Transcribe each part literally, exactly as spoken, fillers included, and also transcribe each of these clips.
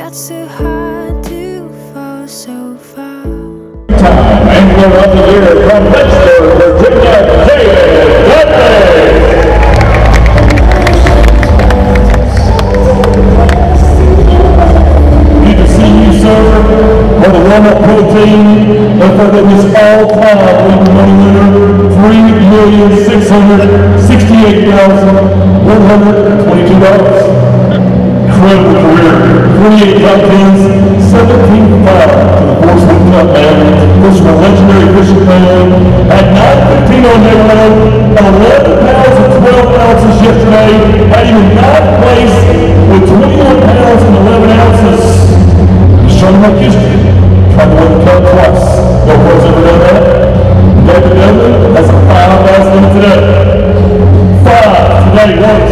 That's too hard to fall so far. Time, angler of the year from Pittsburgh, Virginia, David Dudley. Good to see you, sir, for the warm-up pro team, and for this all-time money winner, three million six hundred sixty-eight thousand one hundred twenty-two dollars. Incredible career, twenty-eight top tens, seventeen five to the Force One Cup, man. This from a legendary fishing family. At nine fifteen on day one, eleven pounds and twelve ounces yesterday, had even ninth place with twenty-one pounds and eleven ounces. He's trying to make history, trying to win the cup twice. No one's ever done that. David Dudley has a five ounce limit today. Five today, once.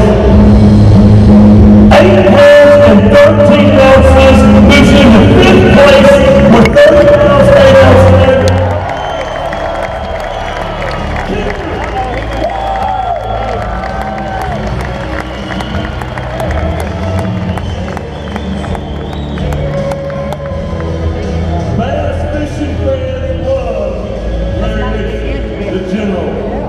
Eight pounds and thirteen ounces, moves into fifth place with thirty pounds, eight ounces. Bass fishing fans love Larry, the General.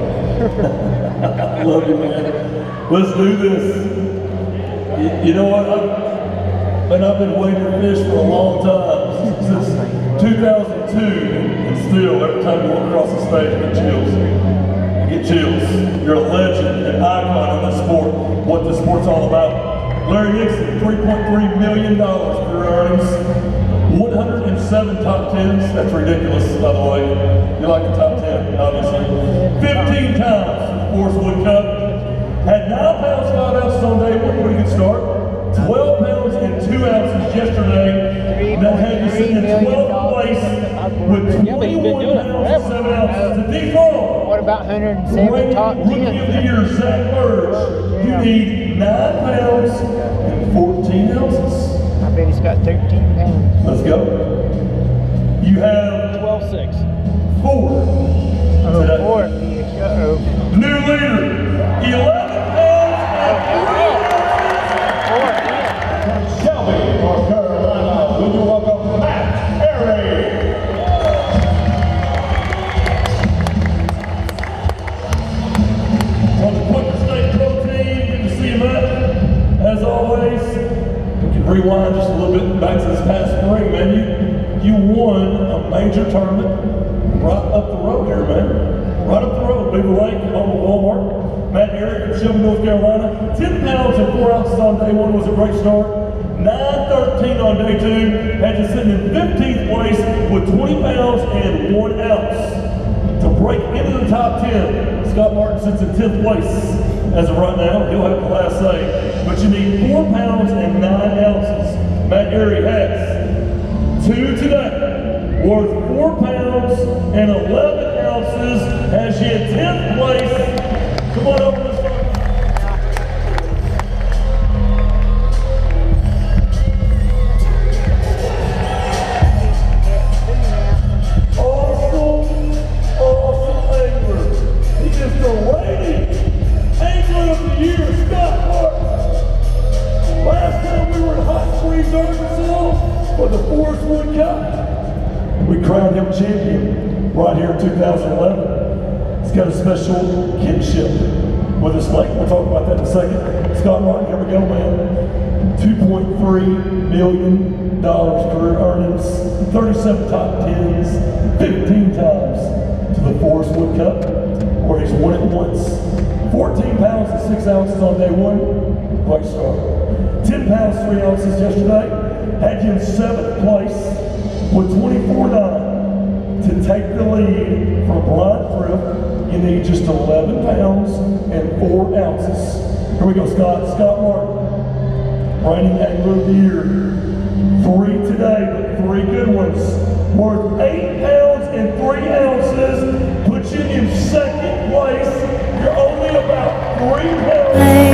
I love you, man. Let's do this. You, you know what? I've, man, I've been waiting to fish for a long time, since two thousand two, and still, every time you walk across the stage, I get chills. I get chills. You're a legend, an icon in this sport, what this sport's all about. Larry Nixon, three point three million dollars career earnings, one hundred seven top tens. That's ridiculous, by the way. You like the top ten, obviously. fifteen times the Force One Cup. Had nine pounds, five ounces on day one, pretty good start. twelve pounds and two ounces yesterday. That had you sitting in twelfth place with twenty-one pounds and seven ounces to dethrone. What about one hundred seven top ten? Rookie of the year, Zach Burge. You need nine pounds and fourteen ounces. I bet he's got thirteen pounds. Let's go. You have twelve six. Four. Oh, today. four. Uh-oh. New leader, eleven pounds and three ounces. Shelby, North Carolina, will you welcome Matt Airy. On the Quaker State Pro team, good to see you, Matt. As always, we can rewind just a little bit back to this past spring, man. You, you won a major tournament right up the road here, man. Right up the road, Beaver Lake, home of Walmart. Matt Airy from Shelby, North Carolina. ten pounds and four ounces on day one was a great start. nine thirteen on day two. Had you sitting in fifteenth place with twenty pounds and one ounce. To break into the top ten, Scott Martin sits in tenth place as of right now. He'll have the last say. But you need four pounds and nine ounces. Matt Airy has two today, worth four pounds and eleven ounces, has you in tenth place. Come on over this way. Awesome, awesome angler. He is the reigning angler of the year, Scott Martin. Last time we were in Hot Springs, Arkansas for the Force One Cup, we crowned him champion right here in two thousand eleven. He's got a special kinship with this lake. We'll talk about that in a second. Scott Martin, here we go, man. two point three million dollars career earnings, thirty-seven top tens, fifteen times to the Force One Cup, where he's won it once. fourteen pounds and six ounces on day one, great start. ten pounds, three ounces yesterday, had you in seventh place with twenty-four nine. To take the lead from Brian Thrift, you need just eleven pounds and four ounces. Here we go, Scott. Scott Martin, reigning angler of the year. Three today, but three good ones. Worth eight pounds and three ounces, puts you in second place. You're only about three pounds.